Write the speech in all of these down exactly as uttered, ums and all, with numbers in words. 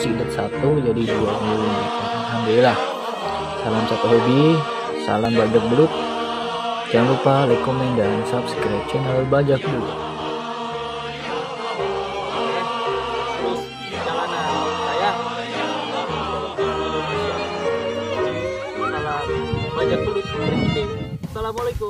sidat satu jadi dua puluh lima ekor. Alhamdulillah. Salam satu hobi, salam bajak belut. Jangan lupa like, komen, dan subscribe channel Bajak Belut. Terus perjalanan saya salam Bajak Belut. Assalamualaikum.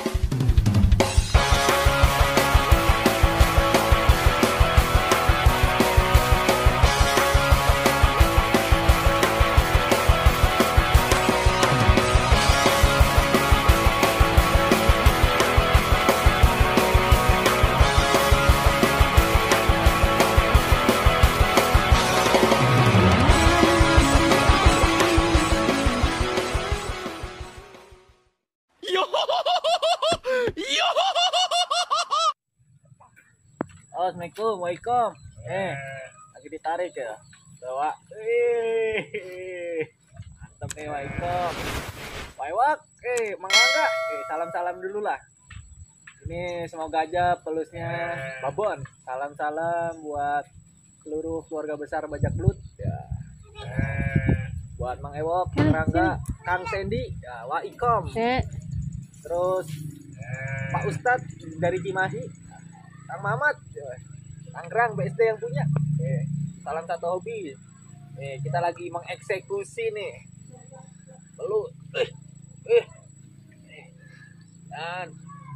Oh, Assalamualaikum, waalaikum. Eh, lagi ditarik ya, bawa. Eh, mantap nih, waalaikum. Waiwak, eh, mangga. Eh, salam-salam dulu lah. Ini semoga aja pelusnya babon. Salam-salam buat seluruh keluarga besar Bajak Belut. Ya. Buat Mang Ewok, Kang Rangga, Kang Sandy, ya, waalaikum. Terus Pak Ustadz dari Cimahi, Kang Mamat, Tangerang B S D yang punya. Eh, salam satu hobi. Eh, kita lagi mengeksekusi nih. Belut. Eh, eh, eh. Dan,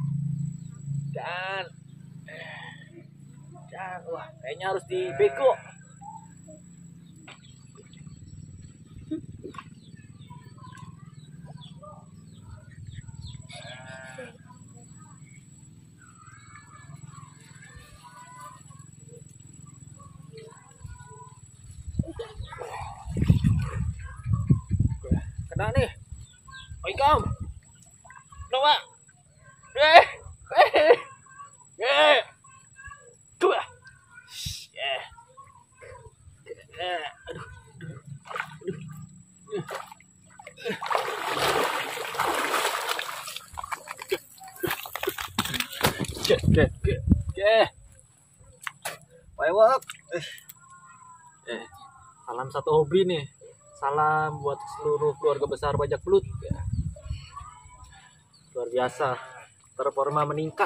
dan, dan, wah, kayaknya harus dibego. Kena nih. Waalaikum. Kenapa? Eh. Eh. Eh. Tuh. Eh. Eh. Aduh. Aduh. Ke ke ke. Ke. Waiwak. Eh. Eh. Salam satu hobi nih. Salam buat seluruh keluarga besar Bajak Belut ya. Luar biasa, performa meningkat.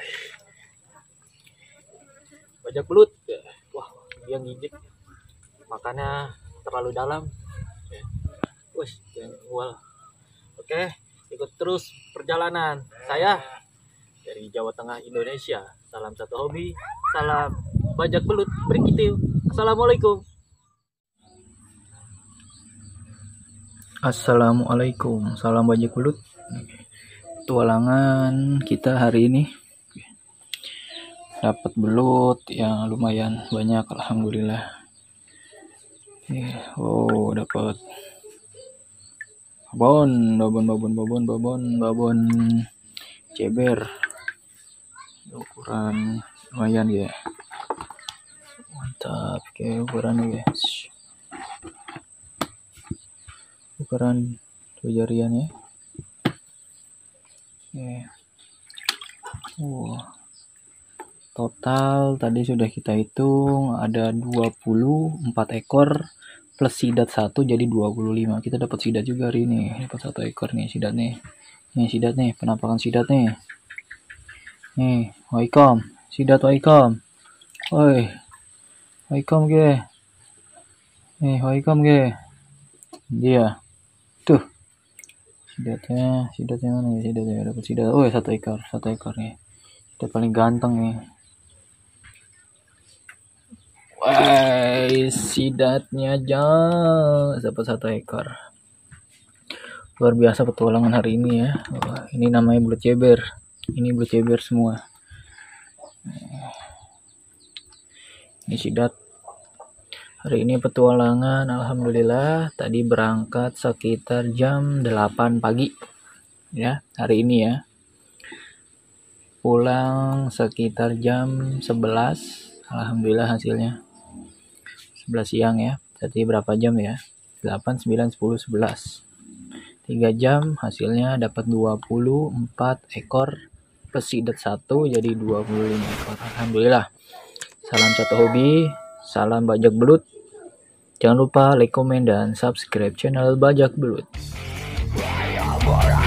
Bajak Belut ya. Wah, dia gigit, makanya terlalu dalam ya. Wih, wal. Oke, ikut terus perjalanan saya dari Jawa Tengah, Indonesia. Salam satu hobi, salam Bajak Belut. Berkitiu. Assalamualaikum. Assalamualaikum, salam Bajak Belut. Tualangan kita hari ini dapat belut yang lumayan banyak, alhamdulillah. Oh, dapat babon, babon, babon, babon, babon, babon ceber. Ukuran lumayan ya. Mantap, kayak ukurannya guys. Ukuran dua jarian ya. Oke. Oh. Total tadi sudah kita hitung ada dua puluh empat ekor plus sidat satu jadi dua puluh lima. Kita dapat sidat juga hari ini. Dapat satu ekor nih sidat nih. Nih sidat nih, penampakan sidat nih. Nih, waalaikum. Sidat waalaikum. Oi. Waalaikum ge. Nih, waalaikum ge. Dia. Tuh, sidatnya, sidatnya mana ya? Sidatnya dapat sidat. Oh, satu ekor, satu ekor nih. Sidat paling ganteng nih. Wah, sidatnya aja dapat satu ekor. Luar biasa petualangan hari ini ya. Wah, ini namanya belut ceber. Ini belut ceber semua. Ini sidat. Hari ini petualangan, alhamdulillah. Tadi berangkat sekitar jam delapan pagi. Ya, hari ini ya. Pulang sekitar jam sebelas. Alhamdulillah hasilnya. sebelas siang ya. Jadi berapa jam ya? delapan, sembilan, sepuluh, sebelas. tiga jam hasilnya dapat dua puluh empat ekor. Plus sidat satu jadi dua puluh lima ekor. Alhamdulillah. Salam satu hobi. Salam Bajak Belut. Jangan lupa like, komen, dan subscribe channel Bajak Belut.